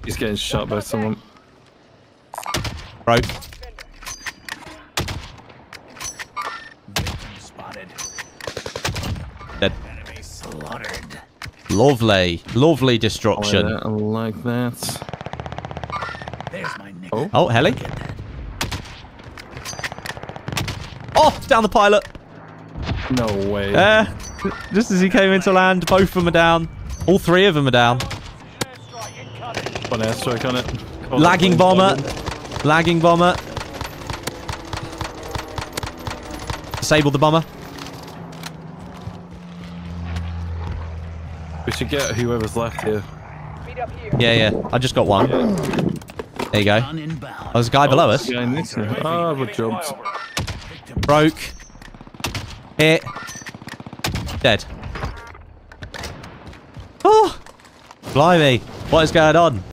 He's getting shot by someone. Broke. Dead. Slaughtered. Lovely. Lovely destruction. I like that. There's my nick. Oh, heli. Oh, down the pilot. No way. Just as he came into land, both of them are down. All three of them are down. One airstrike on it. Lagging bomber. Lagging bomber. Disable the bomber. We should get whoever's left here. Yeah. I just got one. There you go. Oh, there's a guy below us. Guy next to me. Oh, we jumped. Broke. Hit. Dead. Oh! Blimey. What is going on?